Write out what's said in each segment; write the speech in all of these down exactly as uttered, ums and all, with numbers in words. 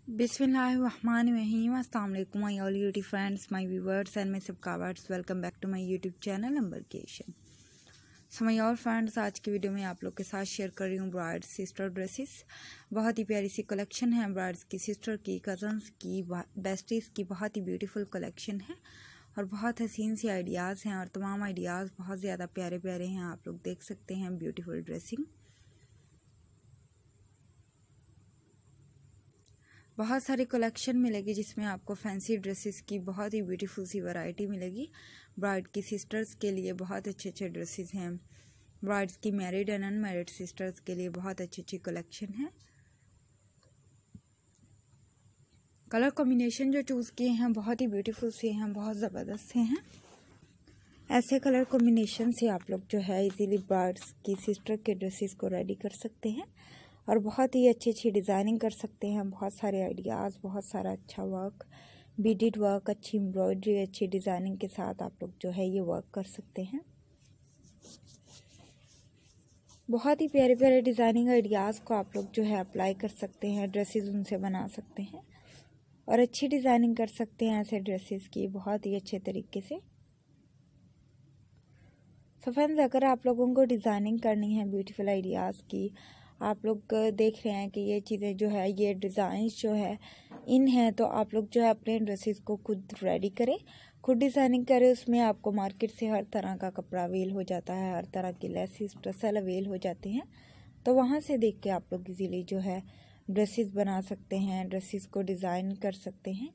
बिस्मिल्लाहिर्रहमानिर्रहीम। अस्सलाम वालेकुम my all YouTube friends, my viewers and my subscribers, welcome back to my YouTube channel embarkation. So my all friends, आज की video में आप लोग के साथ शेयर कर रही हूँ ब्राइड सिस्टर ड्रेसेस। बहुत ही प्यारी सी कलेक्शन है, ब्राइड्स की, सिस्टर की, कज़न्स की, बेस्टीज़ की। बहुत ही ब्यूटीफुल कलेक्शन है और बहुत हसीन सी आइडियाज़ हैं और तमाम आइडियाज़ बहुत ज़्यादा प्यारे प्यारे हैं। आप लोग देख सकते हैं ब्यूटीफुल ड्रेसिंग। बहुत सारी कलेक्शन मिलेगी जिसमें आपको फैंसी ड्रेसेस की बहुत ही ब्यूटीफुल सी वैरायटी मिलेगी। ब्राइड की सिस्टर्स के लिए बहुत अच्छे अच्छे ड्रेसेस हैं। ब्राइड्स की मैरिड एंड अनमैरिड सिस्टर्स के लिए बहुत अच्छी अच्छी कलेक्शन है। कलर कॉम्बिनेशन जो चूज़ किए हैं बहुत ही ब्यूटीफुल से हैं, बहुत ज़बरदस्त से हैं। ऐसे कलर कॉम्बिनेशन से आप लोग जो है इजीली ब्राइड्स की सिस्टर के ड्रेसेस को रेडी कर सकते हैं और बहुत ही अच्छी अच्छी डिज़ाइनिंग कर सकते हैं। बहुत सारे आइडियाज़, बहुत सारा अच्छा वर्क, बीडेड वर्क, अच्छी एम्ब्रॉयडरी, अच्छी डिज़ाइनिंग के साथ आप लोग जो है ये वर्क कर सकते हैं। बहुत ही प्यारे प्यारे डिज़ाइनिंग आइडियाज़ को आप लोग जो है अप्लाई कर सकते हैं, ड्रेसेस उनसे बना सकते हैं और अच्छी डिज़ाइनिंग कर सकते हैं ऐसे ड्रेसेस की बहुत ही अच्छे तरीके से। सो फ्रेंड्स, अगर आप लोगों को डिज़ाइनिंग करनी है ब्यूटीफुल आइडियाज़ की, आप लोग देख रहे हैं कि ये चीज़ें जो है, ये डिज़ाइंस जो है इन हैं, तो आप लोग जो है अपने ड्रेसेस को खुद रेडी करें, खुद डिज़ाइनिंग करें। उसमें आपको मार्केट से हर तरह का कपड़ा अवेल हो जाता है, हर तरह की लेसिस टसल अवेल हो जाते हैं, तो वहाँ से देख के आप लोग इजीली जो है ड्रेसेस बना सकते हैं, ड्रेसेस को डिज़ाइन कर सकते हैं।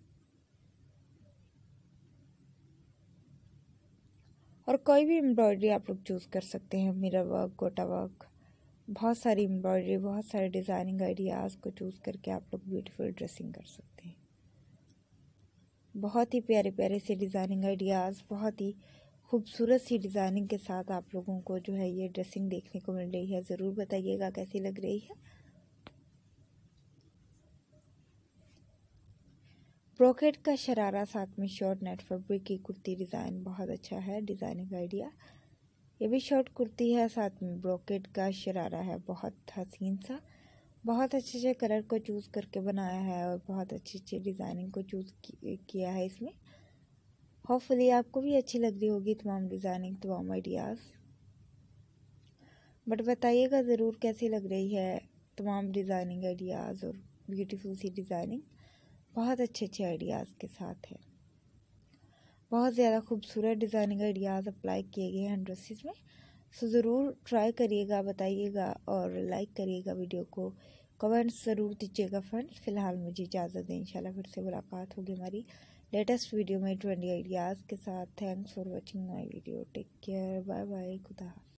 और कोई भी एम्ब्रॉयडरी आप लोग चूज़ कर सकते हैं, मिरर वर्क, गोटा वर्क, बहुत सारी एम्ब्रॉयडरी, बहुत सारे डिज़ाइनिंग आइडियाज़ को चूज़ करके आप लोग ब्यूटीफुल ड्रेसिंग कर सकते हैं। बहुत ही प्यारे प्यारे से डिज़ाइनिंग आइडियाज़, बहुत ही खूबसूरत सी डिज़ाइनिंग के साथ आप लोगों को जो है ये ड्रेसिंग देखने को मिल रही है। ज़रूर बताइएगा कैसी लग रही है। ब्रोकेट का शरारा साथ में शॉर्ट नेट फैब्रिक की कुर्ती डिज़ाइन बहुत अच्छा है, डिज़ाइनिंग आइडिया। ये भी शॉर्ट कुर्ती है, साथ में ब्रोकेट का शरारा है, बहुत हसीन सा। बहुत अच्छे अच्छे कलर को चूज़ करके बनाया है और बहुत अच्छी अच्छी डिज़ाइनिंग को चूज़ किया है इसमें। होपफुली आपको भी अच्छी लग रही होगी तमाम डिज़ाइनिंग, तमाम आइडियाज़। बट बताइएगा ज़रूर कैसी लग रही है तमाम डिज़ाइनिंग आइडियाज़ और ब्यूटीफुल सी डिज़ाइनिंग बहुत अच्छे अच्छे आइडियाज़ के साथ है। बहुत ज़्यादा खूबसूरत डिज़ाइनिंग आइडियाज़ अप्लाई किए गए हैं ड्रेसेस में। सो ज़रूर ट्राई करिएगा, बताइएगा और लाइक करिएगा वीडियो को, कमेंट्स ज़रूर दीजिएगा फ्रेंड्स। फ़िलहाल मुझे इजाज़त दें, इंशाल्लाह फिर से मुलाकात होगी हमारी लेटेस्ट वीडियो में ट्वेंटी आइडियाज़ के साथ। Thanks for watching my video, take care, bye bye, खुदा।